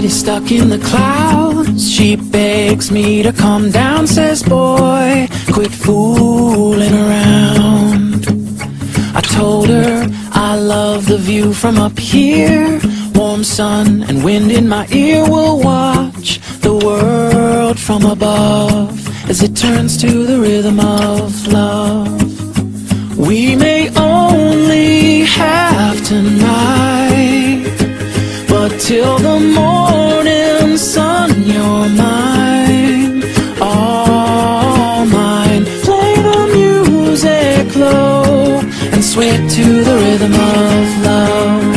stuck in the clouds. She begs me to come down, says, boy, quit fooling around. I told her I love the view from up here. Warm sun and wind in my ear. Will watch the world from above as it turns to the rhythm of love. We may only have tonight, but till the morning sun, you're mine, all mine. Play the music low and sway to the rhythm of love.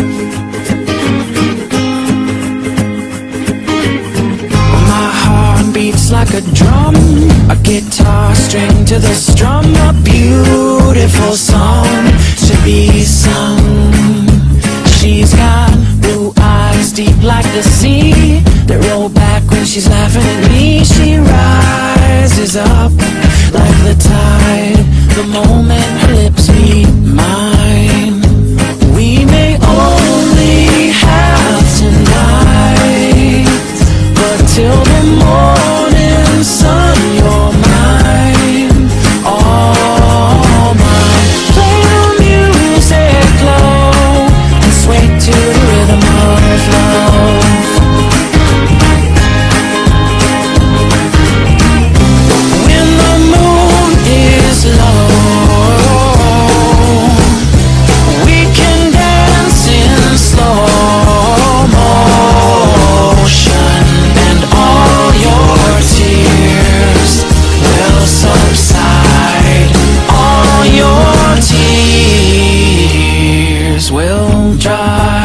My heart beats like a drum, a guitar string to the strum. A beautiful song to be sung. She's got blue eyes deep like the sea that roll back when she's laughing at me. She rises up like the tide the moment her lips meet mine. We may only have tonight, but till the morning sun, you're mine, all mine. Play the music low and sway to the rhythm of love. When the moon is low, we can dance in slow motion, and all your tears will subside. All your tears will dry.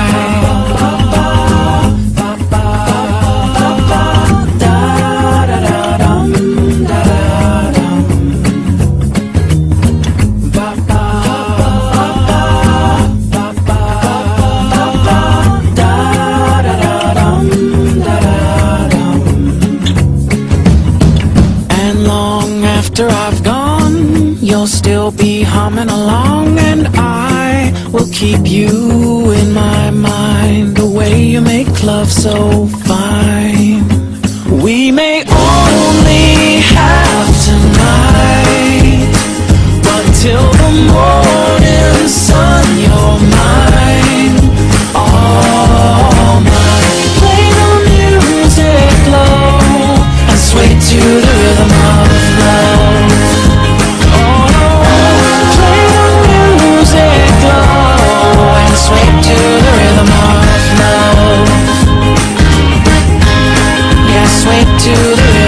And long after I've gone, you'll still be humming along, and I will keep you in my mind. The way you make love so fine. We may only have tonight, but till the morning sun, you're mine, all mine. Play the music low and sway to the rhythm of love. Play the music low and sway to the rhythm of love. Yeah, sway to the rhythm.